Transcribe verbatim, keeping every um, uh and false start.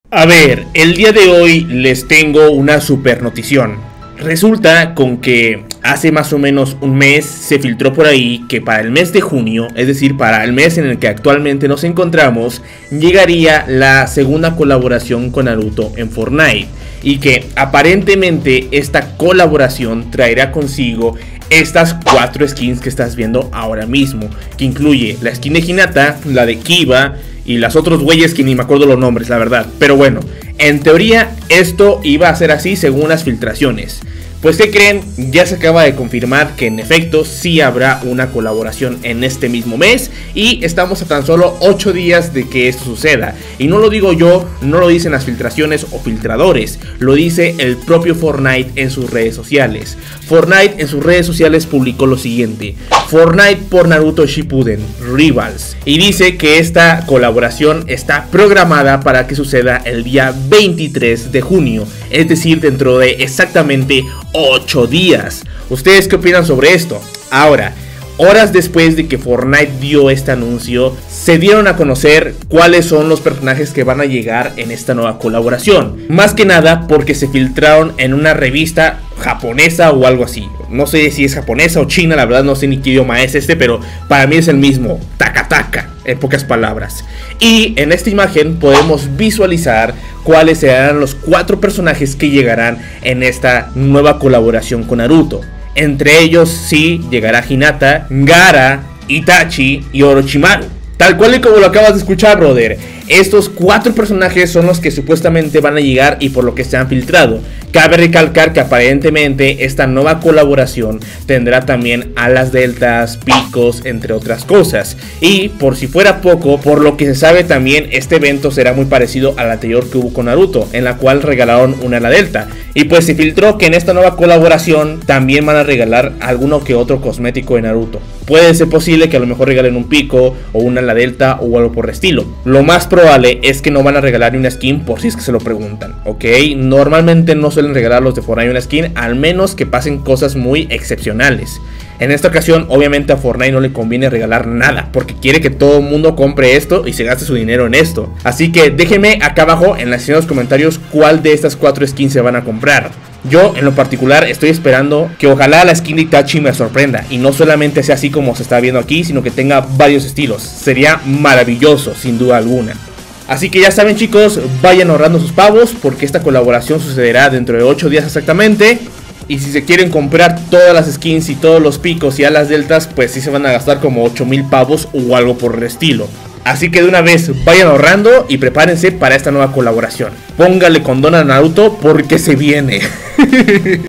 A ver, el día de hoy les tengo una super notición. Resulta con que hace más o menos un mes se filtró por ahí que para el mes de junio, es decir, para el mes en el que actualmente nos encontramos, llegaría la segunda colaboración con Naruto en Fortnite. Y que aparentemente esta colaboración traerá consigo estas cuatro skins que estás viendo ahora mismo, que incluye la skin de Hinata, la de Kiba y las otros güeyes que ni me acuerdo los nombres, la verdad. Pero bueno, en teoría esto iba a ser así según las filtraciones. Pues ¿qué creen? Ya se acaba de confirmar que en efecto sí habrá una colaboración en este mismo mes. Y estamos a tan solo ocho días de que esto suceda. Y no lo digo yo, no lo dicen las filtraciones o filtradores, lo dice el propio Fortnite en sus redes sociales. Fortnite en sus redes sociales publicó lo siguiente: Fortnite por Naruto Shippuden Rivals. Y dice que esta colaboración está programada para que suceda el día veintitrés de junio, es decir, dentro de exactamente ocho días. ¿Ustedes qué opinan sobre esto? Ahora, horas después de que Fortnite dio este anuncio, se dieron a conocer cuáles son los personajes que van a llegar en esta nueva colaboración. Más que nada porque se filtraron en una revista japonesa o algo así. No sé si es japonesa o china, la verdad no sé ni qué idioma es este, pero para mí es el mismo, Takataka, en pocas palabras. Y en esta imagen podemos visualizar cuáles serán los cuatro personajes que llegarán en esta nueva colaboración con Naruto. Entre ellos sí llegará Hinata, Gaara, Itachi y Orochimaru. Tal cual y como lo acabas de escuchar, brother. Estos cuatro personajes son los que supuestamente van a llegar y por lo que se han filtrado. Cabe recalcar que aparentemente esta nueva colaboración tendrá también alas deltas, picos, entre otras cosas. Y por si fuera poco, por lo que se sabe también, este evento será muy parecido al anterior que hubo con Naruto, en la cual regalaron una ala delta. Y pues se filtró que en esta nueva colaboración también van a regalar alguno que otro cosmético de Naruto. Puede ser posible que a lo mejor regalen un pico o una ala delta o algo por el estilo. Lo más probable es que no van a regalar ni una skin, por si es que se lo preguntan, ¿ok? Normalmente no suelen regalar los de Fortnite una skin, al menos que pasen cosas muy excepcionales. En esta ocasión obviamente a Fortnite no le conviene regalar nada, porque quiere que todo el mundo compre esto y se gaste su dinero en esto. Así que déjenme acá abajo en la sección de los comentarios cuál de estas cuatro skins se van a comprar. Yo en lo particular estoy esperando que ojalá la skin de Itachi me sorprenda y no solamente sea así como se está viendo aquí, sino que tenga varios estilos. Sería maravilloso sin duda alguna. Así que ya saben, chicos, vayan ahorrando sus pavos porque esta colaboración sucederá dentro de ocho días exactamente. Y si se quieren comprar todas las skins y todos los picos y alas deltas, pues sí se van a gastar como ocho mil pavos o algo por el estilo. Así que de una vez vayan ahorrando y prepárense para esta nueva colaboración. Póngale condón a Naruto porque se viene.